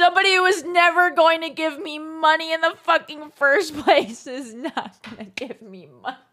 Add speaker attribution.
Speaker 1: Somebody who was never going to give me money in the fucking first place is not gonna give me money.